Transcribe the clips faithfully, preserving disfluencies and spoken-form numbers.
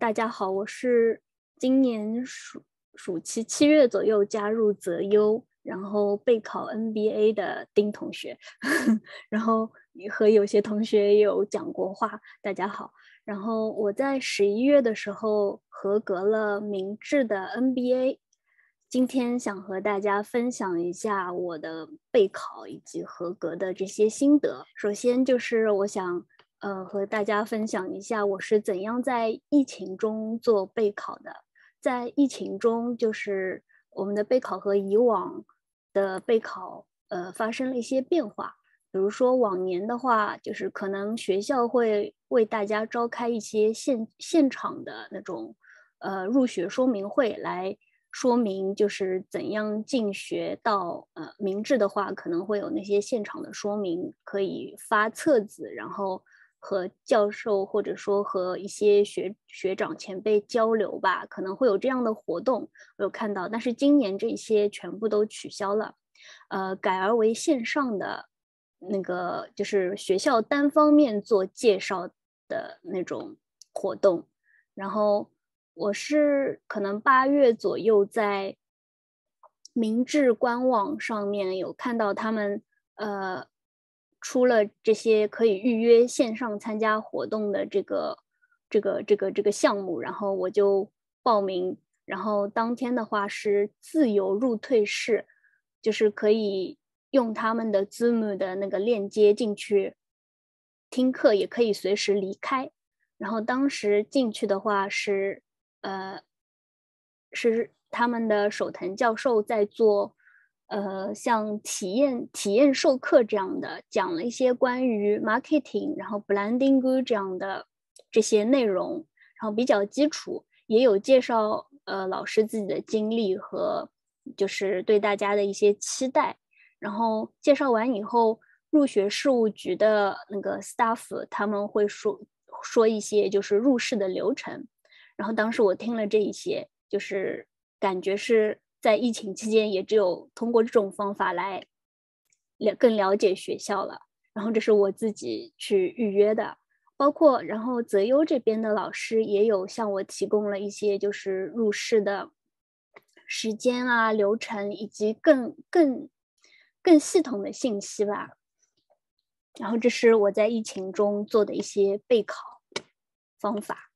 大家好，我是今年暑暑期七月左右加入择优，然后备考 N B A 的丁同学，然后和有些同学有讲过话，大家好。然后我在十一月的时候合格了明治的 N B A， 今天想和大家分享一下我的备考以及合格的这些心得。首先就是我想呃，和大家分享一下我是怎样在疫情中做备考的。在疫情中，就是我们的备考和以往的备考呃发生了一些变化。比如说往年的话，就是可能学校会为大家召开一些现现场的那种呃入学说明会，来说明就是怎样进学到呃明治的话，可能会有那些现场的说明，可以发册子，然后和教授或者说和一些学学长前辈交流吧，可能会有这样的活动，我有看到。但是今年这些全部都取消了，呃，改而为线上的那个，就是学校单方面做介绍的那种活动。然后我是可能八月左右在明治官网上面有看到他们呃出了这些可以预约线上参加活动的这个这个这个这个项目，然后我就报名，然后当天的话是自由入退式，就是可以用他们的 Zoom 的那个链接进去听课，也可以随时离开。然后当时进去的话是呃是他们的手藤教授在做呃像体验体验授课这样的，讲了一些关于 marketing 然后 branding 这样的这些内容，然后比较基础，也有介绍呃老师自己的经历和就是对大家的一些期待。然后介绍完以后，入学事务局的那个 staff 他们会说说一些就是入试的流程。然后当时我听了这一些，就是感觉是在疫情期间也只有通过这种方法来了更了解学校了。然后这是我自己去预约的，包括然后择优这边的老师也有向我提供了一些就是入试的时间啊、流程以及更更更系统的信息吧。然后这是我在疫情中做的一些备考方法。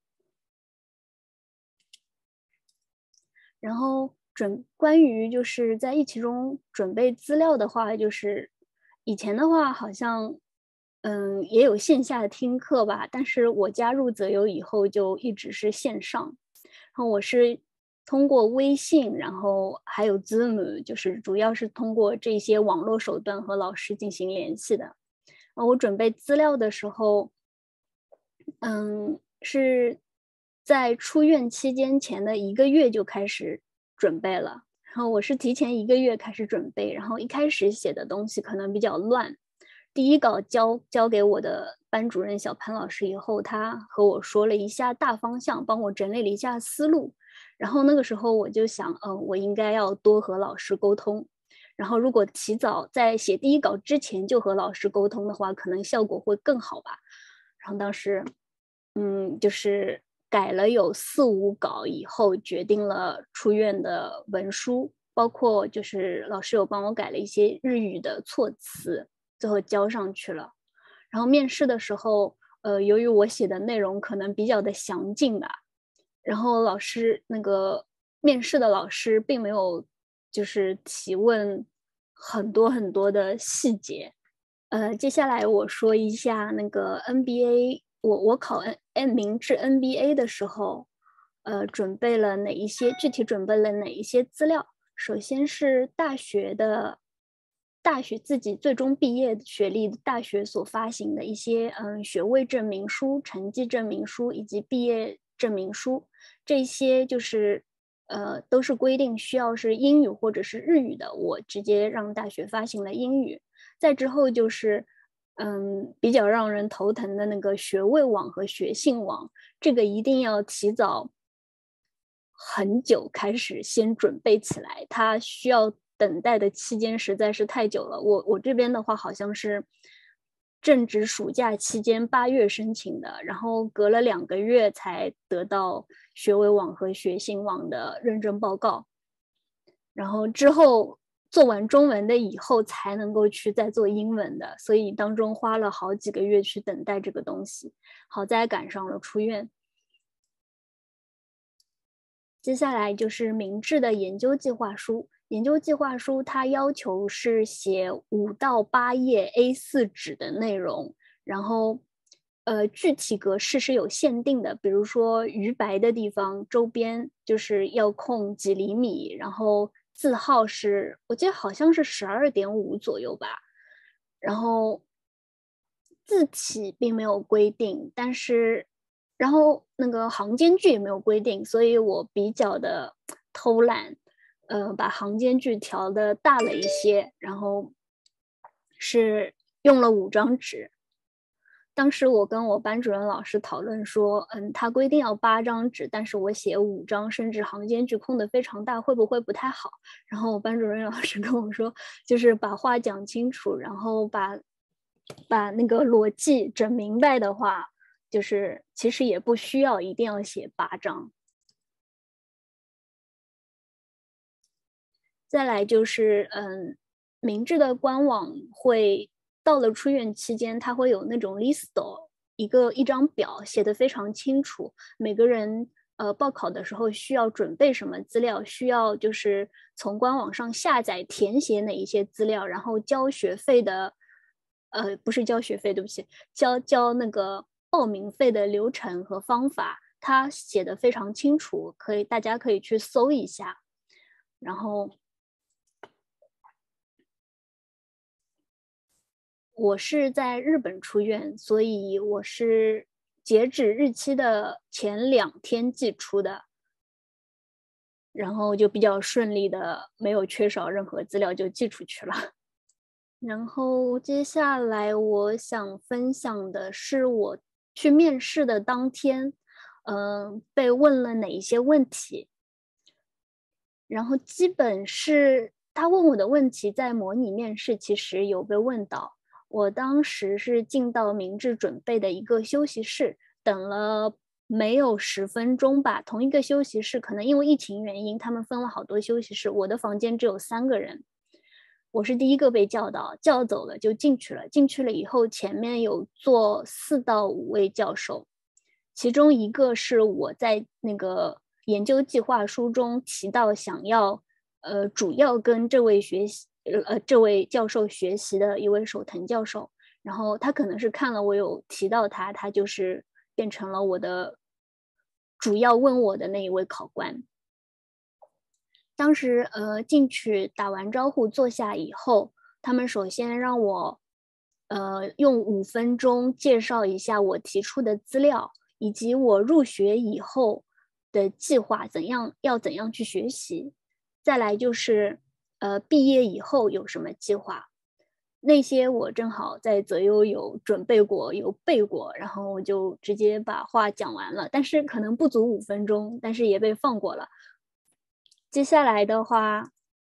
然后准关于就是在疫情中准备资料的话，就是以前的话好像嗯也有线下的听课吧，但是我加入择优以后就一直是线上。然后我是通过微信，然后还有 Zoom， 就是主要是通过这些网络手段和老师进行联系的。然后我准备资料的时候，嗯，是在出院期间前的一个月就开始准备了。然后我是提前一个月开始准备，然后一开始写的东西可能比较乱。第一稿交交给我的班主任小潘老师以后，他和我说了一下大方向，帮我整理了一下思路。然后那个时候我就想，嗯，我应该要多和老师沟通。然后如果提早在写第一稿之前就和老师沟通的话，可能效果会更好吧。然后当时嗯，就是改了有四五稿以后，决定了出院的文书，包括就是老师有帮我改了一些日语的措辞，最后交上去了。然后面试的时候，呃，由于我写的内容可能比较的详尽吧，然后老师那个面试的老师并没有就是提问很多很多的细节。呃，接下来我说一下那个 N B A，我我考 N N 明治 N B A 的时候，呃，准备了哪一些，具体准备了哪一些资料。首先是大学的，大学自己最终毕业学历大学所发行的一些嗯学位证明书、成绩证明书以及毕业证明书，这些就是呃都是规定需要是英语或者是日语的，我直接让大学发行了英语。再之后就是，嗯，比较让人头疼的那个学位网和学信网，这个一定要提早很久开始先准备起来，它需要等待的期间实在是太久了。我我这边的话好像是正值暑假期间八月申请的，然后隔了两个月才得到学位网和学信网的认证报告，然后之后做完中文的以后才能够去再做英文的，所以当中花了好几个月去等待这个东西，好在赶上了出院。接下来就是明治的研究计划书，研究计划书它要求是写五到八页 A 四 纸的内容，然后呃具体格式是有限定的，比如说余白的地方周边就是要空几厘米，然后字号是我记得好像是 十二点五 左右吧，然后字体并没有规定，但是然后那个行间距也没有规定，所以我比较的偷懒，呃，把行间距调的大了一些，然后是用了五张纸。当时我跟我班主任老师讨论说，嗯，他规定要八张纸，但是我写五张，甚至行间距空的非常大，会不会不太好？然后我班主任老师跟我说，就是把话讲清楚，然后把把那个逻辑整明白的话，就是其实也不需要一定要写八张。再来就是，嗯，明治的官网会到了出院期间，它会有那种 listo， 一个一张表写的非常清楚，每个人呃报考的时候需要准备什么资料，需要就是从官网上下载填写哪一些资料，然后交学费的，呃不是交学费，对不起，交交那个报名费的流程和方法，它写的非常清楚，可以大家可以去搜一下，然后。我是在日本出院，所以我是截止日期的前两天寄出的，然后就比较顺利的，没有缺少任何资料就寄出去了。然后接下来我想分享的是我去面试的当天，嗯、呃，被问了哪一些问题，然后基本是他问我的问题，在模拟面试其实有被问到。我当时是进到明治准备的一个休息室，等了没有十分钟吧。同一个休息室，可能因为疫情原因，他们分了好多休息室。我的房间只有三个人，我是第一个被叫到，叫走了就进去了。进去了以后，前面有坐四到五位教授，其中一个是我在那个研究计划书中提到想要，呃，主要跟这位学习。呃，这位教授学习的一位手藤教授，然后他可能是看了我有提到他，他就是变成了我的主要问我的那一位考官。当时呃进去打完招呼坐下以后，他们首先让我呃用五分钟介绍一下我提出的资料，以及我入学以后的计划，怎样要怎样去学习。再来就是呃，毕业以后有什么计划？那些我正好在择优有准备过，有背过，然后我就直接把话讲完了，但是可能不足五分钟，但是也被放过了。接下来的话，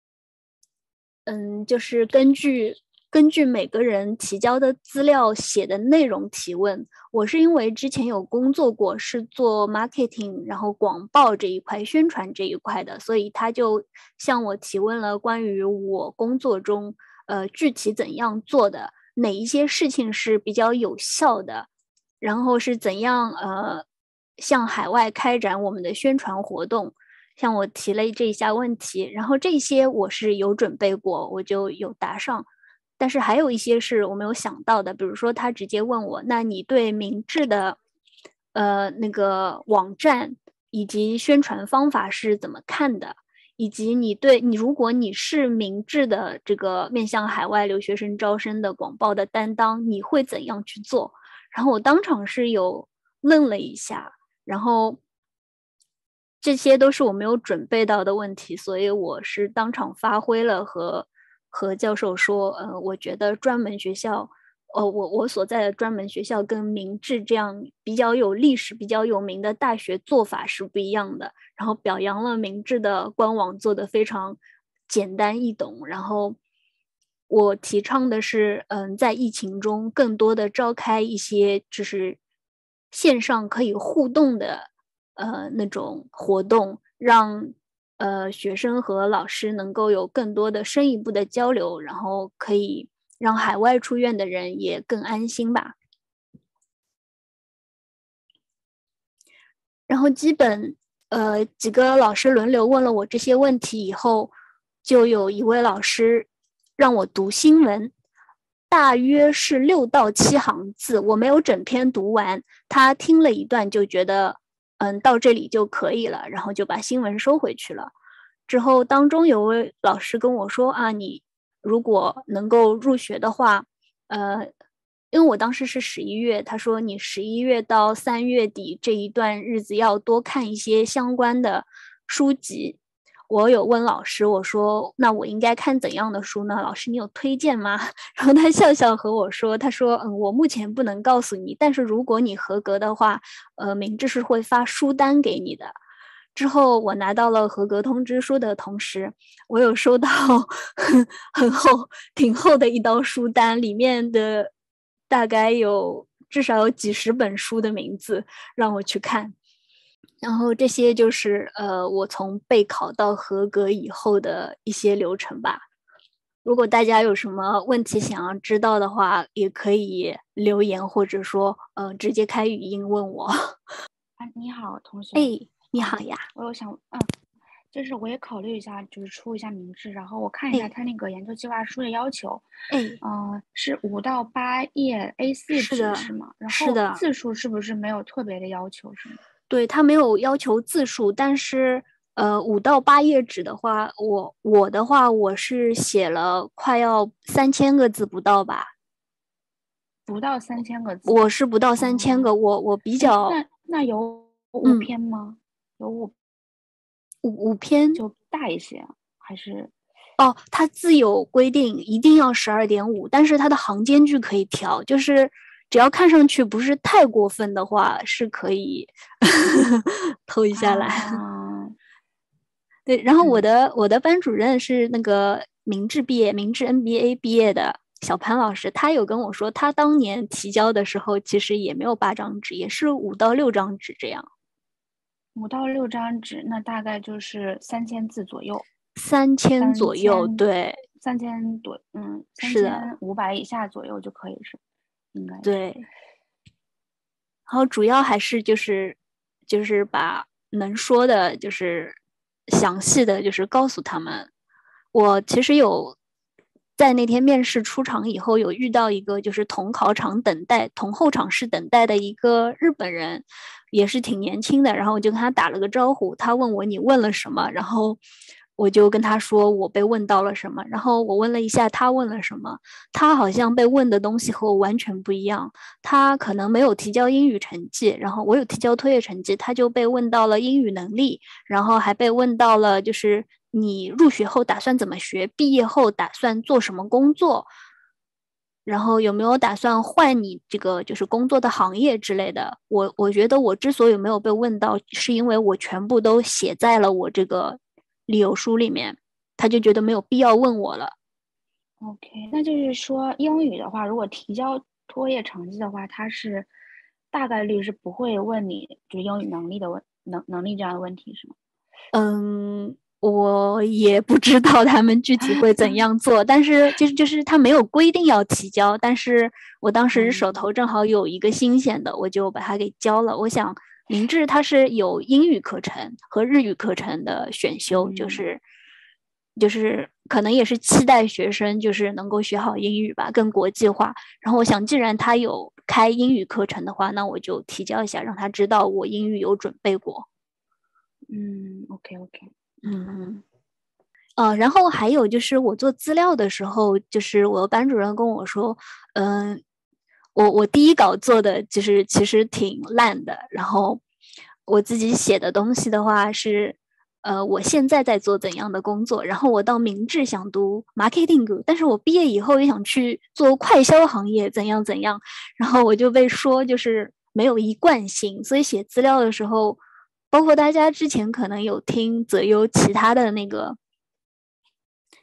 嗯，就是根据根据每个人提交的资料写的内容提问。我是因为之前有工作过，是做 marketing， 然后广报这一块、宣传这一块的，所以他就向我提问了关于我工作中呃具体怎样做的，哪一些事情是比较有效的，然后是怎样呃向海外开展我们的宣传活动。向我提了这一下问题，然后这些我是有准备过，我就有答上。但是还有一些是我没有想到的，比如说他直接问我，那你对明治的呃那个网站以及宣传方法是怎么看的？以及你对你如果你是明治的这个面向海外留学生招生的广报的担当，你会怎样去做？然后我当场是有愣了一下，然后这些都是我没有准备到的问题，所以我是当场发挥了和和教授说，呃，我觉得专门学校，呃，我我所在的专门学校跟明治这样比较有历史、比较有名的大学做法是不一样的，然后表扬了明治的官网做的非常简单易懂，然后我提倡的是，嗯，在疫情中更多的召开一些就是线上可以互动的呃那种活动，让呃学生和老师能够有更多的深一步的交流，然后可以让海外出院的人也更安心吧。然后基本呃几个老师轮流问了我这些问题以后，就有一位老师让我读新闻，大约是六到七行字，我没有整篇读完，他听了一段就觉得嗯到这里就可以了，然后就把新闻收回去了。之后当中有位老师跟我说啊，你如果能够入学的话，呃因为我当时是十一月，他说你十一月到三月底这一段日子要多看一些相关的书籍。我有问老师，我说那我应该看怎样的书呢？老师你有推荐吗？然后他笑笑和我说，他说嗯，我目前不能告诉你，但是如果你合格的话，呃，明智是会发书单给你的。之后我拿到了合格通知书的同时，我有收到很很厚、挺厚的一刀书单，里面的大概有至少有几十本书的名字让我去看。然后这些就是呃我从备考到合格以后的一些流程吧。如果大家有什么问题想要知道的话，也可以留言或者说呃直接开语音问我。 啊，你好，同学。 哎，你好呀。 我有想，嗯，就是我也考虑一下，就是出一下明制，然后我看一下哎他那个研究计划书的要求， 哎， 嗯、呃，是五到八页 A 四是的， 纸是吗？然后是的， 字数是不是没有特别的要求是吗？ 对，他没有要求字数，但是呃，五到八页纸的话，我我的话我是写了快要三千个字不到吧， 不到三千个字。 我是不到三千哦， 个，我我比哎， 较那那有五嗯篇吗？有五五五篇就大一些，还是？ 哦，它字有规定一定要十二点五，但是它的行间距可以调，就是只要看上去不是太过分的话，是可以偷一下来。 啊， 对，然后我嗯。 的我的班主任是那个明治毕业，明治 M B A 毕业的小潘老师，他有跟我说，他当年提交的时候其实也没有八张纸，也是五到六张纸这样。 五到六张纸，那大概就是三千字左右。 三千三左右， 千对， 三千多，嗯，三是的， 千五百以下左右就可以是，应该是。 对。然后主要还是就是就是把能说的，就是详细的就是告诉他们。我其实有在那天面试出场以后，有遇到一个就是同考场等待、同候场室等待的一个日本人，也是挺年轻的。然后我就跟他打了个招呼，他问我你问了什么，然后我就跟他说我被问到了什么，然后我问了一下他问了什么，他好像被问的东西和我完全不一样。他可能没有提交英语成绩，然后我有提交作业成绩，他就被问到了英语能力，然后还被问到了就是你入学后打算怎么学，毕业后打算做什么工作，然后有没有打算换你这个就是工作的行业之类的。我我觉得我之所以没有被问到，是因为我全部都写在了我这个理由书里面，他就觉得没有必要问我了。 OK，那就是说英语的话，如果提交作业成绩的话，它是大概率是不会问你就是英语能力的问能能力这样的问题，是吗？ 嗯，我也不知道他们具体会怎样做，但是就是就是他没有规定要提交，但是我当时手头正好有一个新鲜的，我就把它给交了。我想明治它是有英语课程和日语课程的选修，就嗯是就是可能也是期待学生就是能够学好英语吧，更国际化。然后我想，既然他有开英语课程的话，那我就提交一下，让他知道我英语有准备过。 嗯，OK OK， 嗯。呃，然后还有就是我做资料的时候，就是我的班主任跟我说，嗯，我我第一稿做的就是其实挺烂的，然后我自己写的东西的话是，呃，我现在在做怎样的工作，然后我到明治想读 marketing，但是我毕业以后也想去做快销行业，怎样怎样，然后我就被说就是没有一贯性，所以写资料的时候，包括大家之前可能有听泽优其他的那个。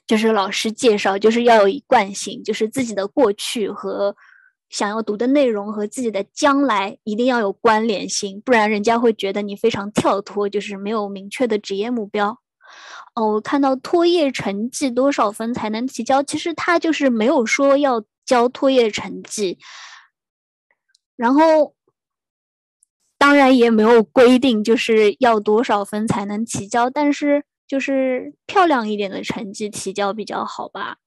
就是老师介绍，就是要有一贯性，就是自己的过去和想要读的内容和自己的将来一定要有关联性，不然人家会觉得你非常跳脱，就是没有明确的职业目标。哦，我看到托业成绩多少分才能提交，其实他就是没有说要交托业成绩，然后当然也没有规定就是要多少分才能提交，但是就是漂亮一点的成绩提交比较好吧。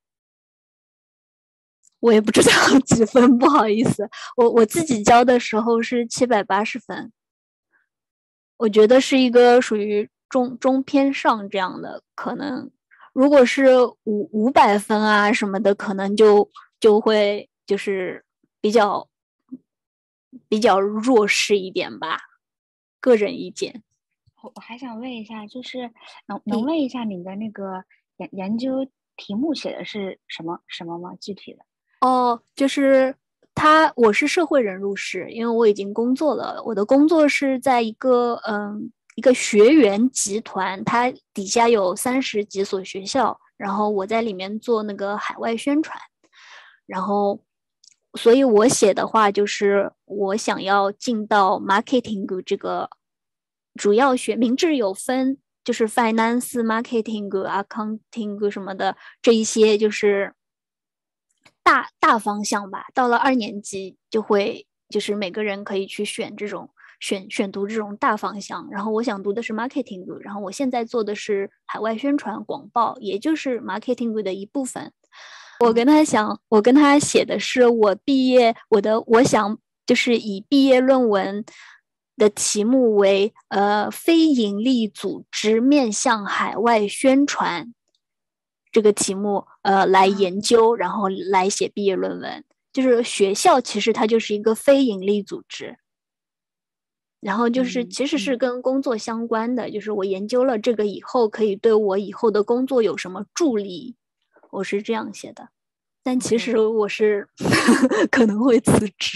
我也不知道几分，不好意思，我我自己交的时候是七百八十分，我觉得是一个属于中中偏上这样的，可能如果是五五百分啊什么的，可能就就会就是比较比较弱势一点吧，个人意见。 我我还想问一下，就是能能问一下你的那个研研究题目写的是什么什么吗？具体的？ 哦，就是他，我是社会人入室，因为我已经工作了。我的工作是在一个嗯一个学员集团，它底下有三十几所学校，然后我在里面做那个海外宣传，然后，所以我写的话就是我想要进到 marketing 这个主要学，明治有分就是 finance、marketing、accounting 什么的这一些就是。大大方向吧，到了二年级就会就是每个人可以去选这种选选读这种大方向。然后我想读的是 marketing， 然后我现在做的是海外宣传广报，也就是 marketing 的一部分。我跟他想，我跟他写的是我毕业我的我想就是以毕业论文的题目为呃非营利组织面向海外宣传。这个题目呃来研究，然后来写毕业论文。就是学校其实它就是一个非营利组织，然后就是其实是跟工作相关的，就是我研究了这个以后可以对我以后的工作有什么助力，我是这样写的。但其实我是可能会辞职。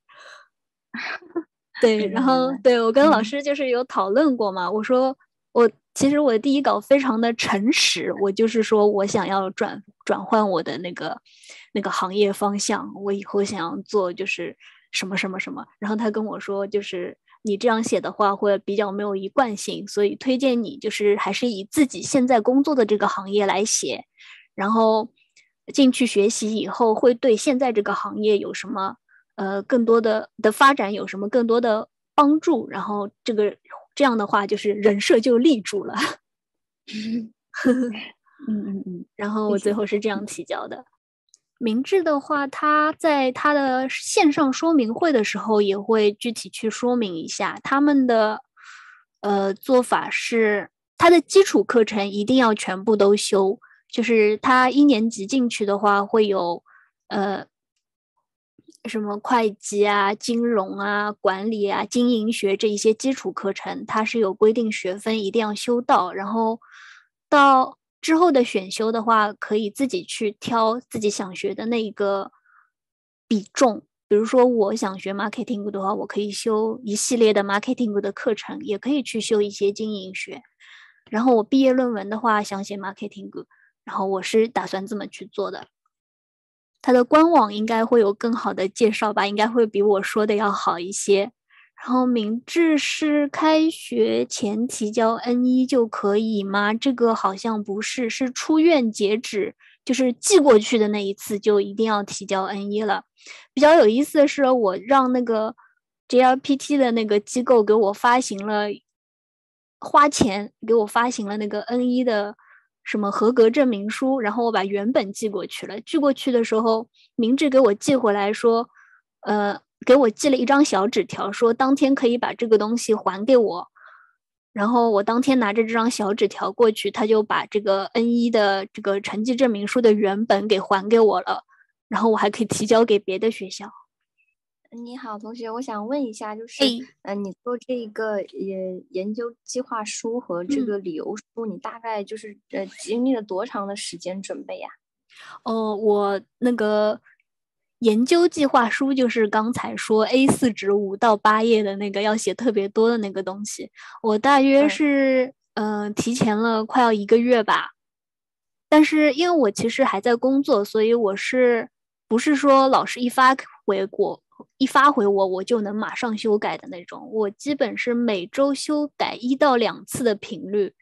对，然后对我跟老师就是有讨论过嘛，我说我其实我的第一稿非常的诚实，我就是说我想要转转换我的那个那个行业方向，我以后想要做就是什么什么什么。然后他跟我说，就是你这样写的话会比较没有一贯性，所以推荐你就是还是以自己现在工作的这个行业来写，然后进去学习以后会对现在这个行业有什么呃更多的的发展有什么更多的帮助，然后这个。这样的话，就是人设就立住了。 嗯嗯嗯， 然后我最后是这样提交的。明治的话，他在他的线上说明会的时候也会具体去说明一下他们的呃做法是，他的基础课程一定要全部都修，就是他一年级进去的话会有呃。什么会计啊、金融啊、管理啊、经营学这一些基础课程，它是有规定学分一定要修到，然后到之后的选修的话，可以自己去挑自己想学的那一个比重。比如说，我想学 marketing 的话，我可以修一系列的 marketing 的课程，也可以去修一些经营学。然后我毕业论文的话，想写 marketing，然后我是打算这么去做的。它的官网应该会有更好的介绍吧，应该会比我说的要好一些。然后明治是开学前提交 N 一 就可以吗？这个好像不是，是出院截止，就是寄过去的那一次就一定要提交 N 一 了。比较有意思的是，我让那个 J R P T 的那个机构给我发行了，花钱给我发行了那个 N 一 的。什么合格证明书，然后我把原本寄过去了。寄过去的时候，明治给我寄回来说，呃，给我寄了一张小纸条，说当天可以把这个东西还给我。然后我当天拿着这张小纸条过去，他就把这个 N 一 的这个成绩证明书的原本给还给我了，然后我还可以提交给别的学校。 你好，同学，我想问一下，就是，嗯、呃，你做这个研研究计划书和这个理由书，嗯、你大概就是呃经历了多长的时间准备呀？ 哦，我那个研究计划书就是刚才说 A 四 纸五到八页的那个要写特别多的那个东西，我大约是嗯、呃、提前了快要一个月吧。 但是因为我其实还在工作，所以我是不是说老师一发回我一发回我我就能马上修改的那种，我基本是每周修改一到两次的频率，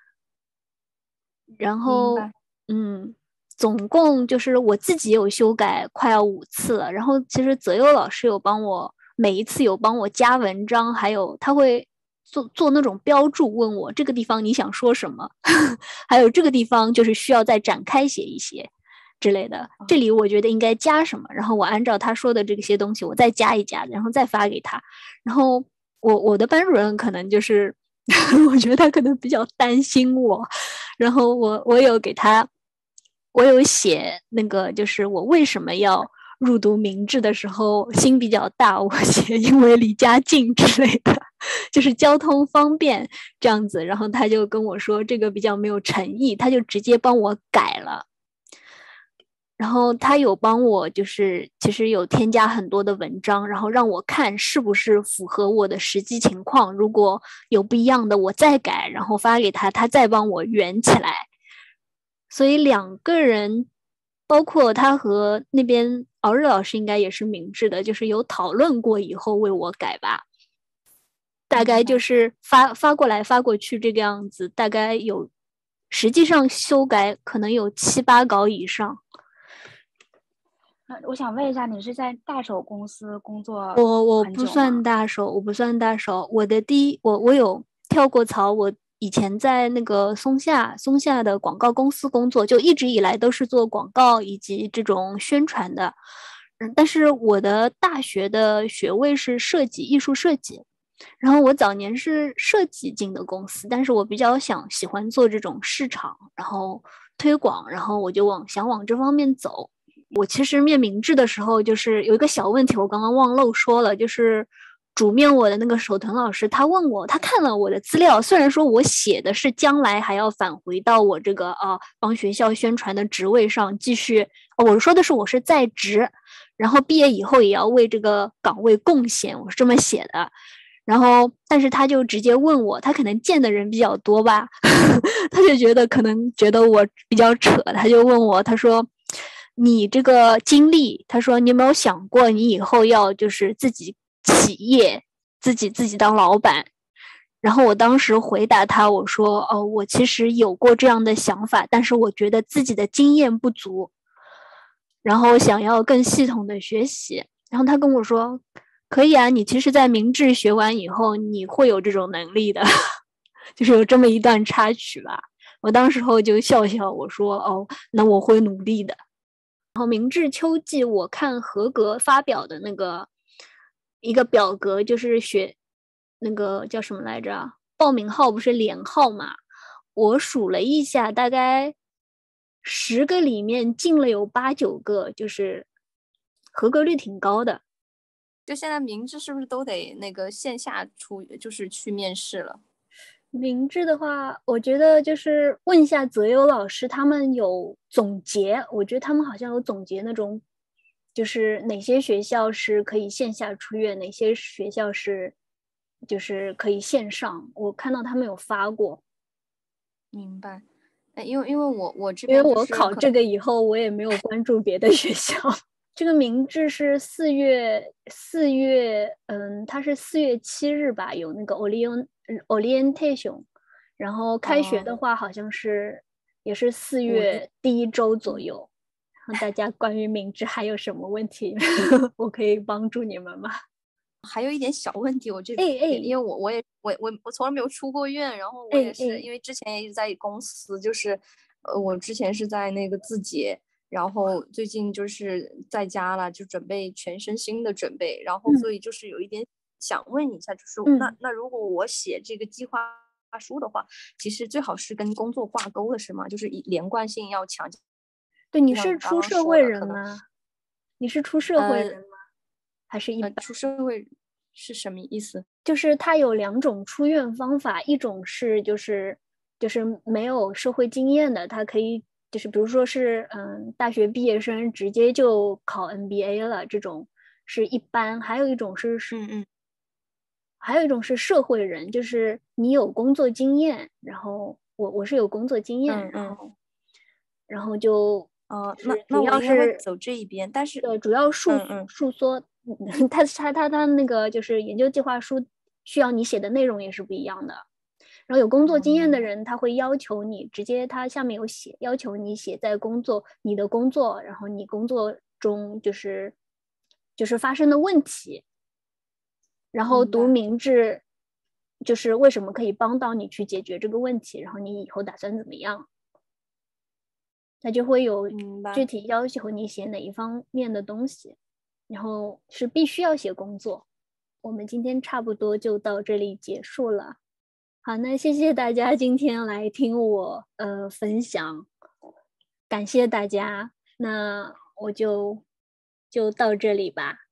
然后嗯，总共就是我自己有修改快要五次了，然后其实泽优老师有帮我每一次有帮我加文章，还有他会做做那种标注，问我这个地方你想说什么，还有这个地方就是需要再展开写一些之类的，这里我觉得应该加什么，然后我按照他说的这些东西我再加一加，然后再发给他。然后我我的班主任可能就是我觉得他可能比较担心我，然后我我有给他我有写那个就是我为什么要入读明治的时候心比较大，我写因为离家近之类的，就是交通方便这样子，然后他就跟我说这个比较没有诚意，他就直接帮我改了。然后他有帮我就是其实有添加很多的文章，然后让我看是不是符合我的实际情况，如果有不一样的我再改，然后发给他，他再帮我圆起来。所以两个人包括他和那边敖日老师应该也是明智的，就是有讨论过以后为我改吧，大概就是发发过来发过去这个样子，大概有实际上修改可能有七八稿以上。 那我想问一下，你是在大手公司工作？ 我我不算大手，我不算大手。我的第一，我我有跳过槽。我以前在那个松下松下的广告公司工作，就一直以来都是做广告以及这种宣传的。嗯，但是我的大学的学位是设计，艺术设计。然后我早年是设计进的公司，但是我比较想喜欢做这种市场，然后推广，然后我就往想往这方面走。我其实面明治的时候，就是有一个小问题，我刚刚忘漏说了，就是主面我的那个手藤老师，他问我，他看了我的资料，虽然说我写的是将来还要返回到我这个啊帮学校宣传的职位上继续，哦、我说的是我是在职，然后毕业以后也要为这个岗位贡献，我是这么写的。然后，但是他就直接问我，他可能见的人比较多吧，他就觉得可能觉得我比较扯，他就问我，他说。你这个经历，他说你有没有想过你以后要就是自己企业，自己自己当老板？然后我当时回答他，我说哦，我其实有过这样的想法，但是我觉得自己的经验不足，然后想要更系统的学习。然后他跟我说，可以啊，你其实在明治学完以后，你会有这种能力的，就是有这么一段插曲吧。我当时候就笑笑，我说哦，那我会努力的。然后明治秋季我看合格发表的那个一个表格，就是学那个叫什么来着？报名号不是连号嘛？我数了一下，大概十个里面进了有八九个，就是合格率挺高的。 就现在明治是不是都得那个线下出，就是去面试了？ 明治的话，我觉得就是问一下泽优老师，他们有总结，我觉得他们好像有总结那种，就是哪些学校是可以线下出院，哪些学校是就是可以线上，我看到他们有发过。 明白。哎，因为因为我我这边、 就是、因为我考这个以后，我也没有关注别的学校。这个明治是四月四月，嗯，它是四月七日吧，有那个 orient orientation， 然后开学的话好像是、哦、也是四月第一周左右。然后大家关于明治还有什么问题，我可以帮助你们吗？ 还有一点小问题，我这边、哎哎、因为我我也我我我从来没有出过院，然后我也是、哎哎、因为之前也一直在公司，就是呃我之前是在那个字节。然后最近就是在家了，就准备全身心的准备，然后所以就是有一点想问一下，就是、嗯、那那如果我写这个计划书的话，其实最好是跟工作挂钩的是吗？就是以连贯性要强。 对，你是出社会人吗？你是出社会人吗？呃、还是一般、 呃？出社会是什么意思？ 就是它有两种出院方法，一种是就是就是没有社会经验的，他可以。就是比如说是嗯大学毕业生直接就考 M B A 了，这种是一般。还有一种是嗯嗯， 还有一种是社会人，就是你有工作经验，然后我我是有工作经验， 嗯嗯、 然后然后就哦， 是那那主要我应该会是走这一边，但是对，主要述嗯嗯述说，他他他他那个就是研究计划书需要你写的内容也是不一样的。然后有工作经验的人，他会要求你直接，他下面有写，要求你写在工作你的工作，然后你工作中就是就是发生的问题，然后读明智，就是为什么可以帮到你去解决这个问题，然后你以后打算怎么样，他就会有具体要求你写哪一方面的东西，然后是必须要写工作。我们今天差不多就到这里结束了。好，那谢谢大家今天来听我呃分享，感谢大家，那我就就到这里吧。